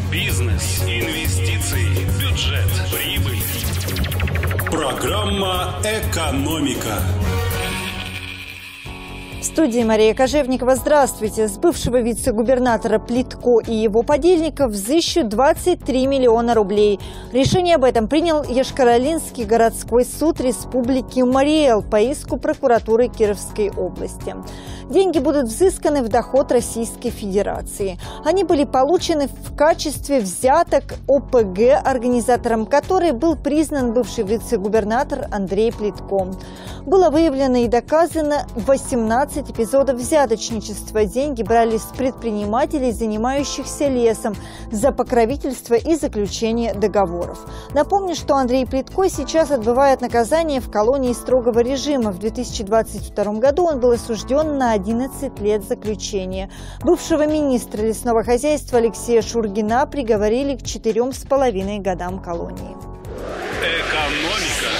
Бизнес, инвестиции, бюджет, прибыль. Программа «Экономика». В студии Мария Кожевникова. Здравствуйте. С бывшего вице-губернатора Плитко и его подельников взыщут 23 миллиона рублей. Решение об этом принял Йошкар-Олинский городской суд Республики Марий-Эл по иску прокуратуры Кировской области. Деньги будут взысканы в доход Российской Федерации. Они были получены в качестве взяток ОПГ, организатором которой был признан бывший вице-губернатор Андрей Плитко. Было выявлено и доказано 18 эпизодов взяточничества. Деньги брали с предпринимателей, занимающихся лесом, за покровительство и заключение договоров. Напомню, что Андрей Плитко сейчас отбывает наказание в колонии строгого режима. В 2022 году он был осужден на 11 лет заключения. Бывшего министра лесного хозяйства Алексея Шургина приговорили к 4,5 годам колонии. Экономика.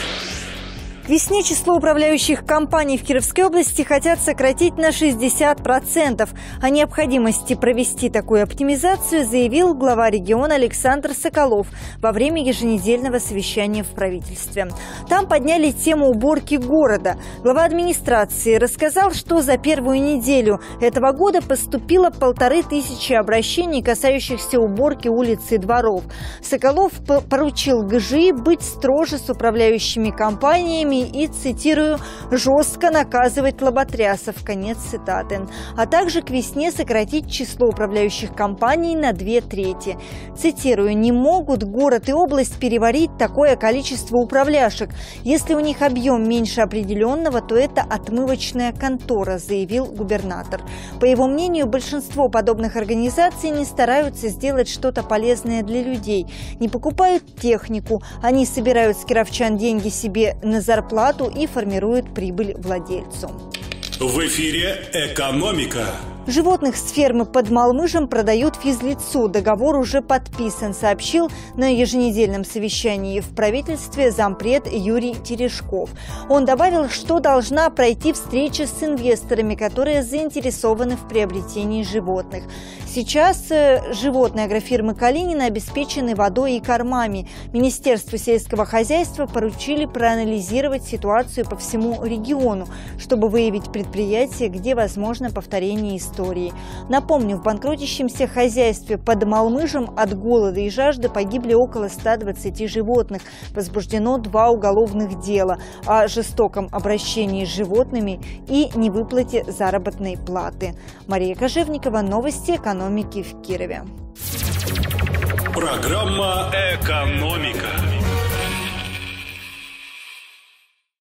К весне число управляющих компаний в Кировской области хотят сократить на 60%. О необходимости провести такую оптимизацию заявил глава региона Александр Соколов во время еженедельного совещания в правительстве. Там подняли тему уборки города. Глава администрации рассказал, что за первую неделю этого года поступило 1500 обращений, касающихся уборки улиц и дворов. Соколов поручил ГЖИ быть строже с управляющими компаниями и, цитирую, «жестко наказывать лоботрясов», конец цитаты, а также к весне сократить число управляющих компаний на 2/3. Цитирую, «не могут город и область переварить такое количество управляшек. Если у них объем меньше определенного, то это отмывочная контора», заявил губернатор. По его мнению, большинство подобных организаций не стараются сделать что-то полезное для людей, не покупают технику, они собирают с кировчан деньги себе на зарплату и формируют прибыль владельцу. В эфире «Экономика». Животных с фермы под Малмыжем продают физлицу. Договор уже подписан, сообщил на еженедельном совещании в правительстве зампред Юрий Терешков. Он добавил, что должна пройти встреча с инвесторами, которые заинтересованы в приобретении животных. Сейчас животные агрофирмы Калинина обеспечены водой и кормами. Министерству сельского хозяйства поручили проанализировать ситуацию по всему региону, чтобы выявить предприятия, где возможно повторение истории. Напомню, в банкротящемся хозяйстве под Малмыжем от голода и жажды погибли около 120 животных. Возбуждено 2 уголовных дела о жестоком обращении с животными и невыплате заработной платы. Мария Кожевникова, новости экономики в Кирове. Программа «Экономика».